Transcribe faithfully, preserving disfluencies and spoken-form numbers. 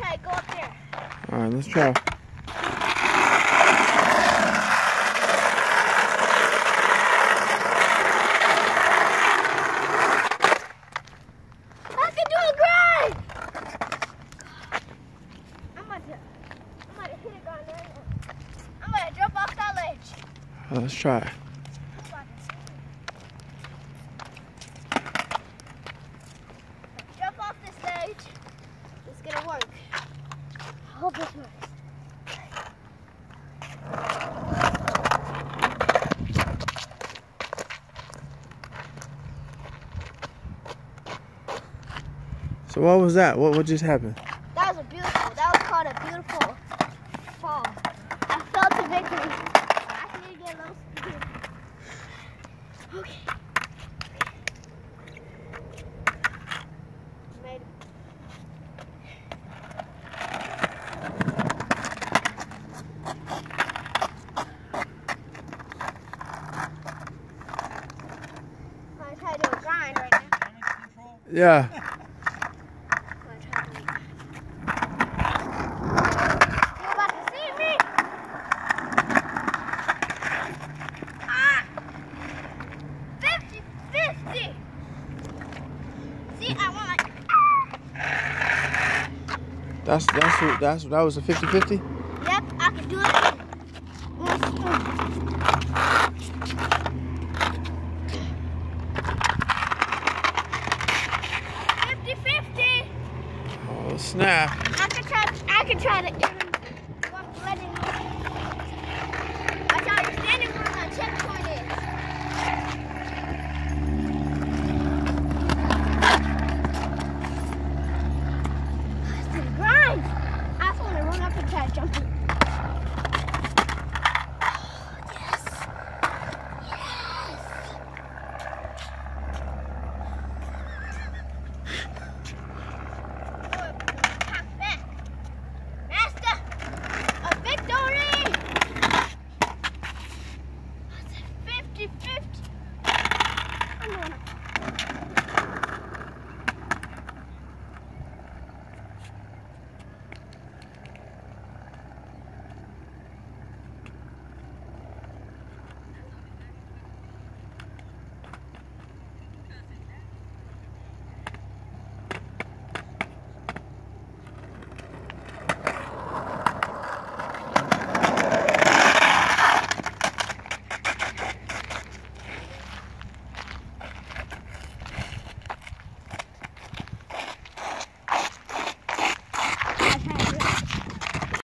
try to go up there. Alright, let's try. I can do a grind! I'm about to, I'm about to hit it down there. I'm about to jump off that ledge. Let's try. Jump off this ledge. It's gonna work. I hope this works. So what was that? What what just happened? That was a beautiful. That was called a beautiful fall. I fell to victory. I need to get a little speed. Okay. Made it. I'm gonna try to do a grind right now. Yeah. That's that's what that's that was a fifty fifty? Yep, I can do it. fifty fifty. Oh snap. I can try I can try to even walk letting you. Watch out, you're standing where the checkpoint is. It's a grind. I just want to run up and try to jump in.